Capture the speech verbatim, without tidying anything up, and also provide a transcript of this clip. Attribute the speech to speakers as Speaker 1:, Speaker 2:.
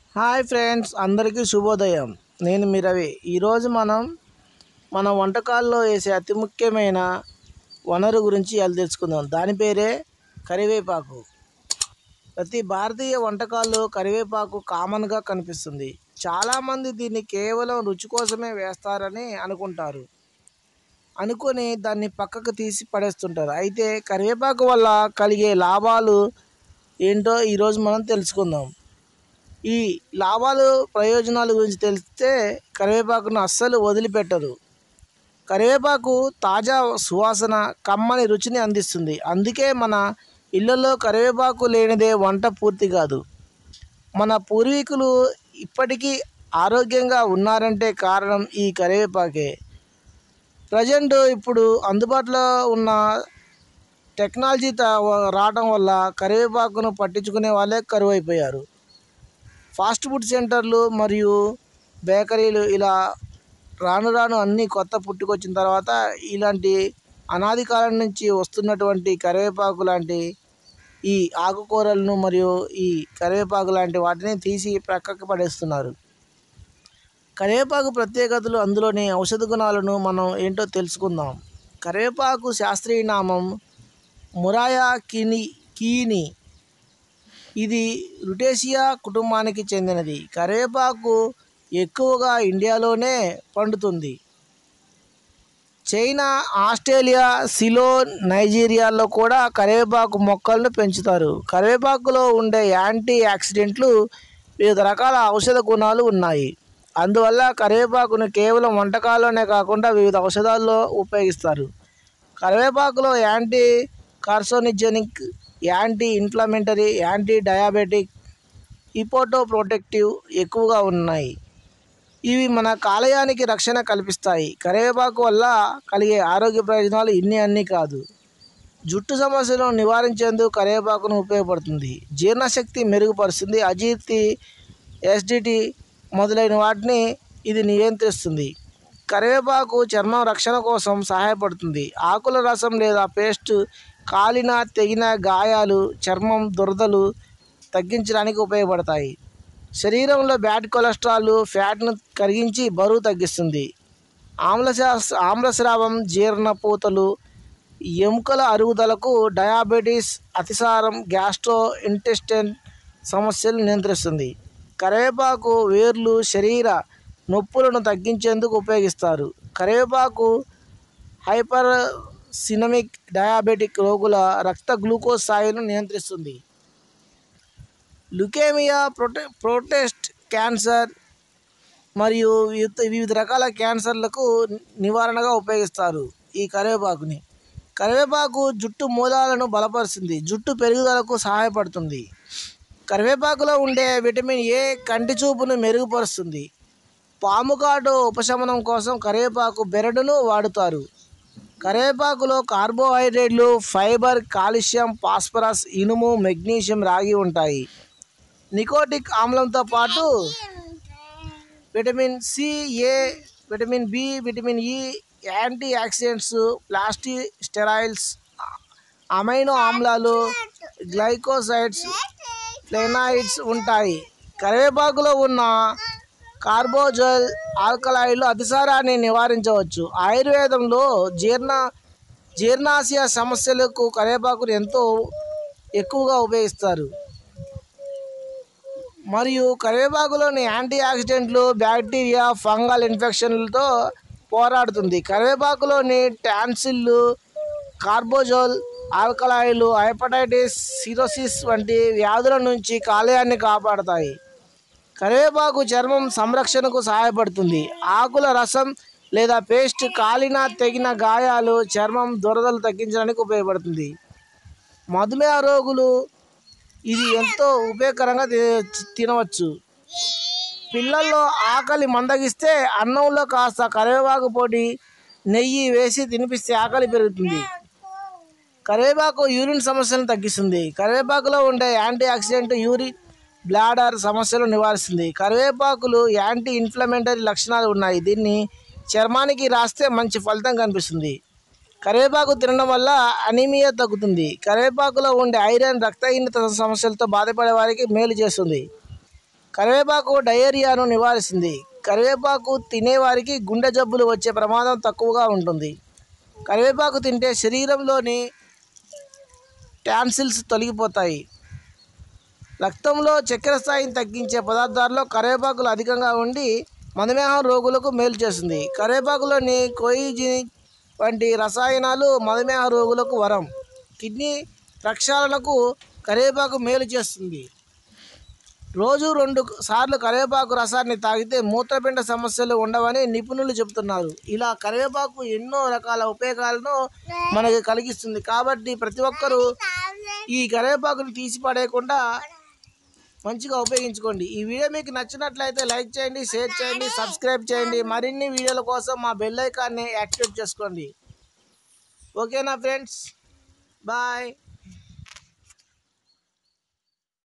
Speaker 1: Hi friends, అందరికీ శుభోదయం. నేను మీ రవి. ఈరోజు మనం మన వంటకాల్లో వేసే అతి ముఖ్యమైన వనరు గురించి ఇలా తెలుసుకుందాం. దాని పేరే కరివేపాకు. ప్రతి భారతీయ వంటకాల్లో కరివేపాకు కామన్గా కనిపిస్తుంది. చాలామంది దీన్ని కేవలం రుచి కోసమే వేస్తారని అనుకుంటారు అనుకొని దాన్ని పక్కకు తీసి పడేస్తుంటారు. అయితే కరివేపాకు వల్ల కలిగే లాభాలు ఏంటో ఈరోజు మనం తెలుసుకుందాం. ఈ లాభాలు ప్రయోజనాల గురించి తెలిస్తే కరివేపాకును అస్సలు వదిలిపెట్టరు. కరివేపాకు తాజా సువాసన, కమ్మని రుచిని అందిస్తుంది. అందుకే మన ఇళ్ళల్లో కరివేపాకు లేనిదే వంట పూర్తి కాదు. మన పూర్వీకులు ఇప్పటికీ ఆరోగ్యంగా ఉన్నారంటే కారణం ఈ కరివేపాకే. ప్రజెంట్ ఇప్పుడు అందుబాటులో ఉన్న టెక్నాలజీ రావడం వల్ల కరివేపాకును పట్టించుకునే వాళ్ళే కరువైపోయారు. ఫాస్ట్ ఫుడ్ సెంటర్లు మరియు బేకరీలు ఇలా రాను రాను అన్నీ కొత్త పుట్టుకొచ్చిన తర్వాత ఇలాంటి అనాది కాలం నుంచి వస్తున్నటువంటి కరివేపాకు లాంటి ఈ ఆకుకూరలను మరియు ఈ కరివేపాకు లాంటి వాటిని తీసి ప్రక్కకు పడేస్తున్నారు. కరివేపాకు ప్రత్యేకతలు, అందులోని ఔషధ గుణాలను మనం ఏంటో తెలుసుకుందాం. కరివేపాకు శాస్త్రీయ నామం మురాయా కిని కీని ఇది రుటేసియా కుటుంబానికి చెందినది. కరివేపాకు ఎక్కువగా ఇండియాలోనే పండుతుంది. చైనా, ఆస్ట్రేలియా, సిలోన్, నైజీరియాలో కూడా కరివేపాకు మొక్కలను పెంచుతారు. కరివేపాకులో ఉండే యాంటీ ఆక్సిడెంట్లు, వివిధ రకాల ఔషధ గుణాలు ఉన్నాయి. అందువల్ల కరివేపాకును కేవలం వంటకాల్లోనే కాకుండా వివిధ ఔషధాల్లో ఉపయోగిస్తారు. కరివేపాకులో anti carcinogenic, anti inflammatory, anti diabetic, hepato protective ఎక్కువగా ఉన్నాయి. ఇవి మన కాలేయానికి రక్షణ కల్పిస్తాయి. కరివేపాకు వల్ల కలిగే ఆరోగ్య ప్రయోజనాలు ఇన్ని అన్నీ కాదు. జుట్టు సమస్యలను నివారించేందుకు కరివేపాకును ఉపయోగపడుతుంది. జీర్ణశక్తి మెరుగుపరుస్తుంది. అజీర్తి, ఎసిడిటీ మొదలైన వాటిని ఇది నియంత్రిస్తుంది. కరివేపాకు చర్మం రక్షణ కోసం సహాయపడుతుంది. ఆకుల రసం లేదా పేస్ట్ కాలిన, తెగిన గాయాలు, చర్మం దురదలు తగ్గించడానికి ఉపయోగపడతాయి. శరీరంలో బ్యాడ్ కొలెస్ట్రాల్, ఫ్యాట్ను కరిగించి బరువు తగ్గిస్తుంది. ఆమ్లశా ఆమ్లస్రావం, జీర్ణపూతలు, ఎముకల అరుగుదలకు, డయాబెటీస్, అతిసారం, గ్యాస్ట్రో ఇంటెస్టైన్ సమస్యలు నియంత్రిస్తుంది. కరివేపాకు వేర్లు శరీర నొప్పులను తగ్గించేందుకు ఉపయోగిస్తారు. కరివేపాకు హైపర్ సినమిక్ డయాబెటిక్ రోగుల రక్త గ్లూకోజ్ స్థాయిలను నియంత్రిస్తుంది. లుకేమియా, ప్రొటె ప్రొటెస్ట్ క్యాన్సర్ మరియు వివిధ రకాల క్యాన్సర్లకు నివారణగా ఉపయోగిస్తారు ఈ కరివేపాకుని. కరివేపాకు జుట్టు మూలాలను బలపరుస్తుంది. జుట్టు పెరుగుదలకు సహాయపడుతుంది. కరివేపాకులో ఉండే విటమిన్ ఏ కంటి చూపును మెరుగుపరుస్తుంది. పాముకాటు ఉపశమనం కోసం కరివేపాకు బెరడును వాడుతారు. కరివేపాకులో కార్బోహైడ్రేట్లు, ఫైబర్, కాల్షియం, ఫాస్ఫరస్, ఇనుము, మెగ్నీషియం, రాగి ఉంటాయి. నికోటిక్ ఆమ్లంతో పాటు vitamin C, A, vitamin B, vitamin E, anti oxidants, plastic sterols, amino ఆమ్లాలు, గ్లైకోసైడ్స్, ఫ్లేనాయిడ్స్ ఉంటాయి. కరివేపాకులో ఉన్న కార్బోజల్ ఆల్కలాయిడ్లు అతిసారాన్ని నివారించవచ్చు. ఆయుర్వేదంలో జీర్ణ జీర్ణాశయ సమస్యలకు కరివేపాకును ఎంతో ఎక్కువగా ఉపయోగిస్తారు. మరియు కరివేపాకులోని యాంటీ ఆక్సిడెంట్లు బ్యాక్టీరియా, ఫంగల్ ఇన్ఫెక్షన్లతో పోరాడుతుంది. కరివేపాకులోని టాన్సిల్లు, కార్బోజోల్ ఆల్కలాయిడ్లు హెపటైటిస్, సిరోసిస్ వంటి వ్యాధుల నుంచి కాలేయాన్ని కాపాడతాయి. కరివేపాకు చర్మం సంరక్షణకు సహాయపడుతుంది. ఆకుల రసం లేదా పేస్ట్ కాలిన, తెగిన గాయాలు, చర్మం దురదలు తగ్గించడానికి ఉపయోగపడుతుంది. మధుమేహ రోగులు ఇది ఎంతో ఉపయోగకరంగా తినవచ్చు. పిల్లల్లో ఆకలి మందగిస్తే అన్నంలో కాస్త కరివేపాకు పొడి, నెయ్యి వేసి తినిపిస్తే ఆకలి పెరుగుతుంది. కరివేపాకు యూరిన్ సమస్యలను తగ్గిస్తుంది. కరివేపాకులో ఉండే యాంటీ ఆక్సిడెంట్ యూరిన్, బ్లాడర్ సమస్యలు నివారిస్తుంది. కరివేపాకులు యాంటీ ఇన్ఫ్లమేటరీ లక్షణాలు ఉన్నాయి. దీన్ని చర్మానికి రాస్తే మంచి ఫలితం కనిపిస్తుంది. కరివేపాకు తినడం వల్ల అనీమియా తగ్గుతుంది. కరివేపాకులో ఉండే ఐరన్ రక్తహీనత సమస్యలతో బాధపడే వారికి మేలు చేస్తుంది. కరివేపాకు డయేరియాను నివారిస్తుంది. కరివేపాకు తినేవారికి గుండె జబ్బులు వచ్చే ప్రమాదం తక్కువగా ఉంటుంది. కరివేపాకు తింటే శరీరంలోని టాన్సిల్స్ తొలగిపోతాయి. రక్తంలో చక్కెర స్థాయిని తగ్గించే పదార్థాల్లో కరివేపాకులు అధికంగా ఉండి మధుమేహం రోగులకు మేలు చేస్తుంది. కరివేపాకులోని కోయిజిన్ వంటి రసాయనాలు మధుమేహ రోగులకు వరం. కిడ్నీ ప్రక్షాళనకు కరివేపాకు మేలు చేస్తుంది. రోజు రెండు సార్లు కరివేపాకు రసాన్ని తాగితే మూత్రపిండ సమస్యలు ఉండవని నిపుణులు చెబుతున్నారు. ఇలా కరివేపాకు ఎన్నో రకాల ఉపయోగాలను మనకి కలిగిస్తుంది. కాబట్టి ప్రతి ఒక్కరూ ఈ కరివేపాకుని తీసి పడేయకుండా మంచిగా ఉపయోగించుకోండి. ఈ వీడియో మీకు నచ్చినట్లయితే లైక్ చేయండి, షేర్ చేయండి, సబ్స్క్రైబ్ చేయండి. మరిన్ని వీడియోల కోసం మా బెల్ ఐకాన్ని యాక్టివేట్ చేసుకోండి. ఓకేనా ఫ్రెండ్స్, బాయ్.